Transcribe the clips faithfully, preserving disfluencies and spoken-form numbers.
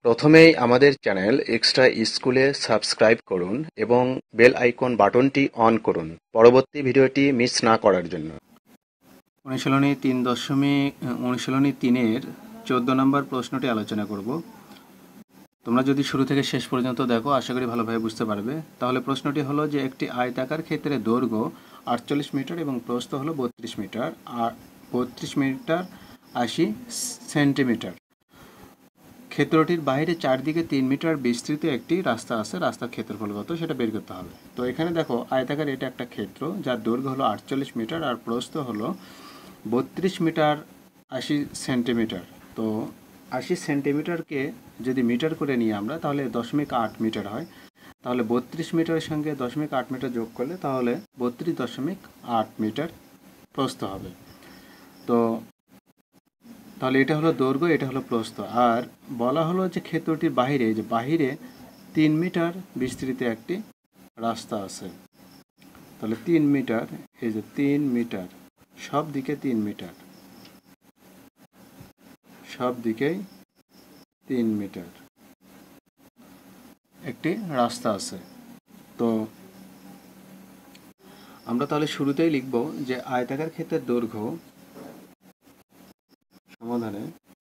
প্রথমেই আমাদের channel extra স্কুলে সাবস্ক্রাইব করুন এবং বেল আইকন বাটনটি অন করুন পরবর্তী ভিডিওটি মিস না করার জন্য। অনুশীলনী তিন দশমিক অনুশীলনী তিনের চোদ্দ নম্বর প্রশ্নটি আলোচনা করব। তোমরা যদি শুরু থেকে শেষ পর্যন্ত দেখো আশা করি ভালোভাবে বুঝতে পারবে। তাহলে প্রশ্নটি হলো যে একটি আয়তাকার ক্ষেত্রে দৈর্ঘ্য আটচল্লিশ মিটার এবং প্রস্থ হলো বত্রিশ মিটার আর বত্রিশ মিটার আশি সেন্টিমিটার। ক্ষেত্রটির বাইরে চারদিকে তিন মিটার বিস্তৃত একটি রাস্তা আছে, রাস্তার ক্ষেত্রফল কত সেটা বের করতে হবে। তো এখানে দেখো আয়তাকার এটা একটা ক্ষেত্র যার দৈর্ঘ্য হলো আটচল্লিশ মিটার আর প্রস্থ হলো বত্রিশ মিটার আশি সেন্টিমিটার। তো আশি সেন্টিমিটারকে যদি মিটার করে নিই আমরা তাহলে দশমিক আট মিটার হয়। তাহলে বত্রিশ মিটারের সঙ্গে দশমিক আট মিটার যোগ করলে তাহলে বত্রিশ দশমিক আট মিটার প্রস্থ হবে। তো তাহলে এটা হলো দৈর্ঘ্য, এটা হলো প্রস্থ। আর বলা হলো যে ক্ষেত্রটির বাহিরে, যে বাহিরে তিন মিটার বিস্তৃত একটি রাস্তা আছে। তাহলে তিন মিটার, এই যে তিন মিটার, সব দিকে তিন মিটার, সব দিকেই তিন মিটার একটি রাস্তা আছে। তো আমরা তাহলে শুরুতেই লিখব যে আয়তাকার ক্ষেত্রের দৈর্ঘ্য সমাধানে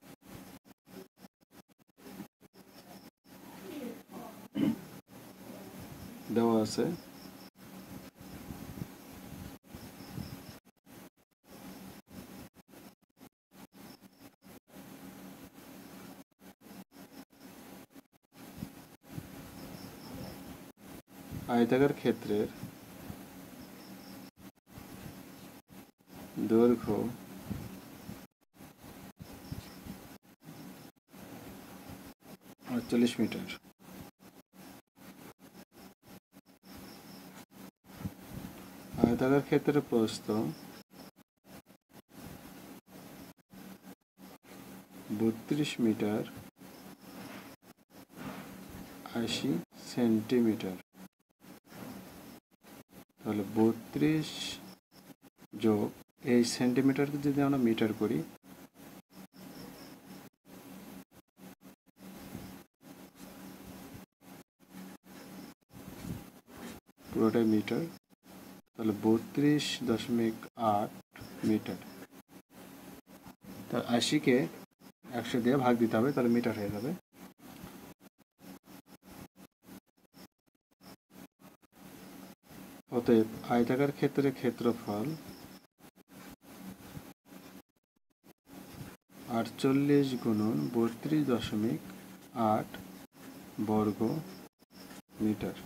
দেওয়া আছে আয়তাকার ক্ষেত্রের দৈর্ঘ্য আটচল্লিশ মিটার, আয়তাকার ক্ষেত্রের প্রস্থ বত্রিশ মিটার আশি সেন্টিমিটার। তাহলে বত্রিশ যোগ এই সেন্টিমিটারকে যদি আমরা মিটার করি, পুরোটাই মিটার, তাহলে বত্রিশ দশমিক আট মিটার। তার আশিকে একশো দিয়ে ভাগ দিতে হবে, তাহলে মিটার হয়ে যাবে। অতএব আয়তাকার ক্ষেত্রে ক্ষেত্রফল আটচল্লিশ গুণন বত্রিশ দশমিক আট বর্গ মিটার।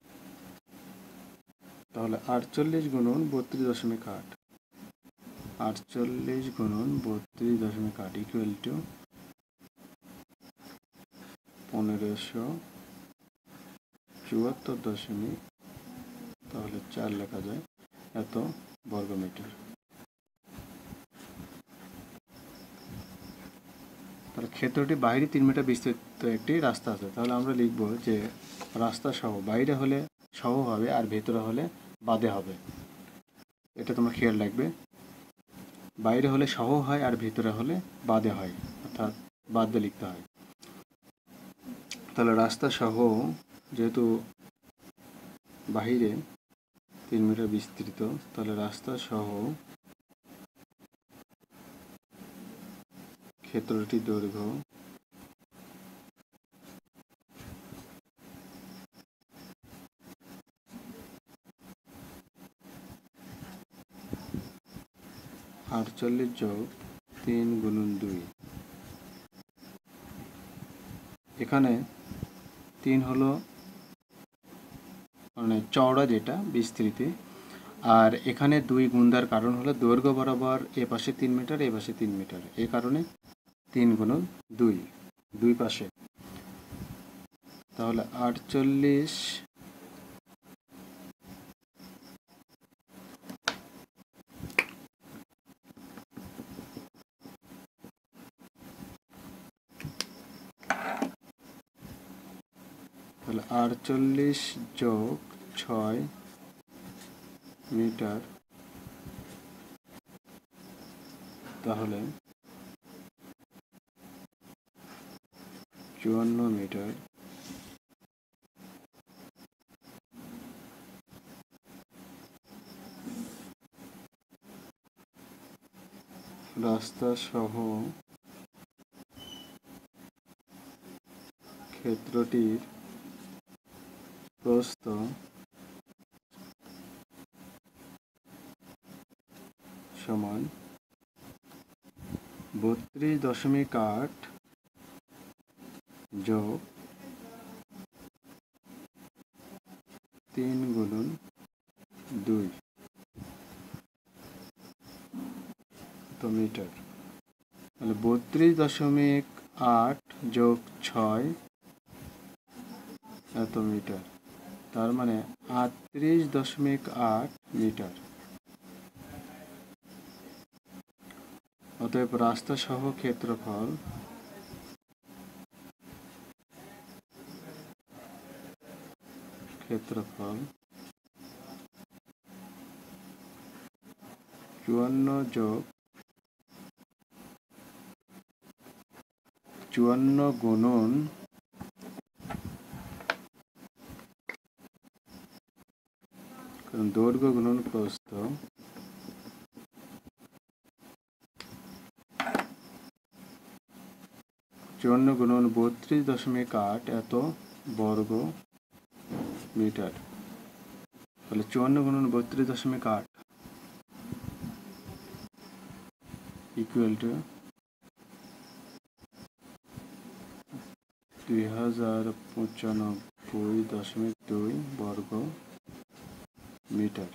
তাহলে আটচল্লিশ গুণন বত্রিশ দশমিক আট, আটচল্লিশ গুণন বত্রিশ দশমিক আট ইকুয়াল টু পনেরোশো চুয়াত্তর দশমিক, তাহলে চার লেখা যায় এত বর্গ মিটার। তাহলে ক্ষেত্রটি বাইরে তিন মিটার বিস্তৃত একটি রাস্তা আছে। তাহলে আমরা লিখব যে রাস্তা সহ, বাইরে হলে সহ হবে আর ভেতরে হলে বাদে হবে, এটা তোমরা খেয়াল রাখবে। বাইরে হলে সহ হয় আর ভেতরে হলে বাদে হয়, অর্থাৎ বাদ দিয়ে লিখতে হয়। তাহলে রাস্তা সহ, যেহেতু বাহিরে তিন মিটার বিস্তৃত, তাহলে রাস্তা সহ ক্ষেত্রটির দৈর্ঘ্য আটচল্লিশ যোগ তিন গুণন দুই। এখানে তিন হলো মানে চওড়া, যেটা বিস্তৃতি, আর এখানে দুই গুণ দেওয়ার কারণ হলো দৈর্ঘ্য বরাবর এ পাশে তিন মিটার এ পাশে তিন মিটার, এই কারণে তিন গুণন দুই, দুই পাশে। তাহলে আটচল্লিশ তাহলে আটচল্লিশ যোগ ছয় মিটার, তাহলে চুয়ান্ন মিটার। রাস্তা সহ ক্ষেত্রটির প্রস্থ সমান বত্রিশ দশমিক আট যোগ তিন গুণন দুই মিটার। তাহলে বত্রিশ দশমিক আট যোগ ছয় এত মিটার, তার মানে আটত্রিশ দশমিক আট মিটার। অতএব রাস্তা সহ ক্ষেত্রফল ক্ষেত্রফল চুয়ান্ন যোগ চুয়ান্ন গুণন কারণ দৈর্ঘ্য গুণন প্রস্থ চুয়ান্ন গুণন বত্রিশ দশমিক আট এত বর্গ মিটার। তাহলে চুয়ান্ন গুণন বত্রিশ দশমিক আট ইকুয়াল টু দুই হাজার পঁচানব্বই দশমিক দুই বর্গ মিটার।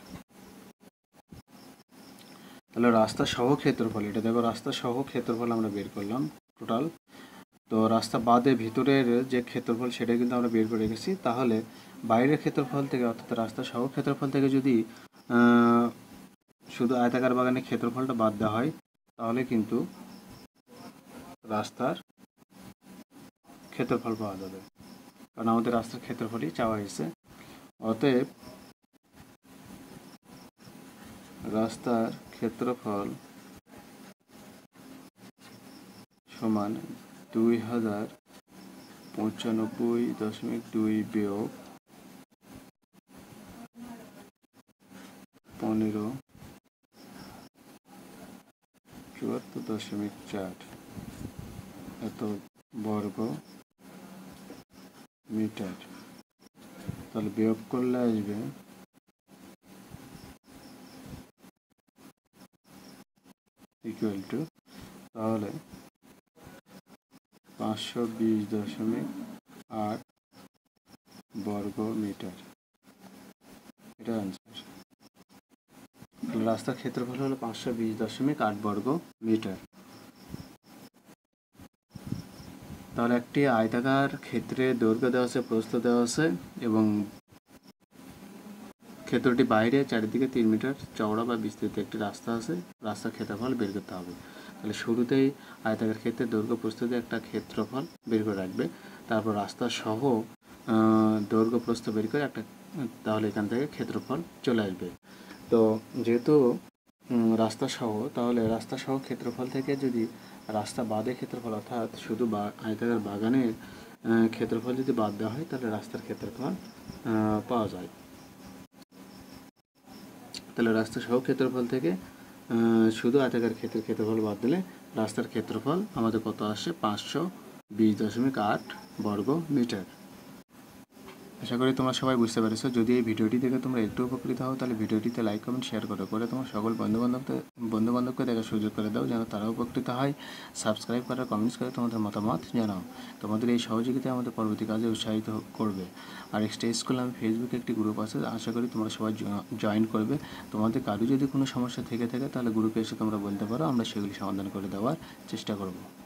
তাহলে রাস্তা সহ ক্ষেত্রফল, এটা দেখো রাস্তা সহ ক্ষেত্রফল আমরা বের করলাম টোটাল। তো রাস্তা বাদে ভিতরের যে ক্ষেত্রফল সেটা কিন্তু আমরা বের করে রেখেছি। তাহলে বাইরের ক্ষেত্রফল থেকে অর্থাৎ রাস্তা সহ ক্ষেত্রফল থেকে যদি শুধু আয়তাকার বাগানের ক্ষেত্রফলটা বাদ দেওয়া হয় তাহলে কিন্তু রাস্তার ক্ষেত্রফল পাওয়া যাবে, কারণ আমাদের রাস্তার ক্ষেত্রফলই চাওয়া হয়েছে। অতএব রাস্তার ক্ষেত্রফল সমান দুই হাজার পঁচানব্বই দশমিক দুই বিয়োগ পনেরো চুয়াত্তর দশমিক চার এত বর্গ মিটার। তাহলে বিয়োগ করলে আসবে ইকুয়াল টু, তাহলে পাঁচশো বিশ দশমিক আট বর্গ মিটার, এটা আনসার। রাস্তার ক্ষেত্রফল হলো পাঁচশো বিশ দশমিক আট বর্গ মিটার। তাহলে একটি আয়তাকার ক্ষেত্রে দৈর্ঘ্য দেওয়া আছে, প্রস্থ দেওয়া আছে এবং ক্ষেত্রটি বাইরে চারিদিকে তিন মিটার চওড়া বা বিস্তৃত একটি রাস্তা আছে। রাস্তার ক্ষেত্রফল বের করতে হবে। তাহলে শুরুতেই আয়তাকার ক্ষেত্রে দৈর্ঘ্য প্রস্থ দিয়ে একটা ক্ষেত্রফল বের করে রাখবে, তারপর রাস্তা সহ দৈর্ঘ্য প্রস্থ বের করে একটা, তাহলে এখান থেকে ক্ষেত্রফল চলে আসবে। তো যেহেতু রাস্তা সহ, তাহলে রাস্তা সহ ক্ষেত্রফল থেকে যদি রাস্তা বাদে ক্ষেত্রফল অর্থাৎ শুধু বা আয়তাকার বাগানের ক্ষেত্রফল যদি বাদ দেওয়া হয় তাহলে রাস্তার ক্ষেত্রফল পাওয়া যায়। তাহলে রাস্তা সহ ক্ষেত্রফল থেকে শুধু আয়তাকার ক্ষেত্রের ক্ষেত্রফল বাদ দিলে রাস্তার ক্ষেত্রফল আমাদের কত আসে? পাঁচশো বিশ দশমিক আট বর্গ মিটার। আশা করি তোমরা সবাই বুঝতে পেরেছো। যদি এই ভিডিওটি দেখে তোমরা একটু উপকৃত হও তাহলে ভিডিওটিতে লাইক কমেন্ট শেয়ার করো, করে তোমার সকল বন্ধুবান্ধবকে বন্ধুবান্ধবকে দেখার সুযোগ করে দাও যেন তারাও উপকৃত হয়। সাবস্ক্রাইব করে কমেন্টস করে তোমাদের মতামত জানাও। তোমাদের এই সহযোগিতা আমাদের পরবর্তী কাজে উৎসাহিত করবে। আর এক্সট্রা স্কুল আমি ফেসবুকে একটি গ্রুপ আছে, আশা করি তোমরা সবাই জয়েন করবে। তোমাদের কারো যদি কোনো সমস্যা থেকে থাকে তাহলে গ্রুপে এসে তোমরা বলতে পারো, আমরা সেগুলি সমাধান করে দেওয়ার চেষ্টা করব।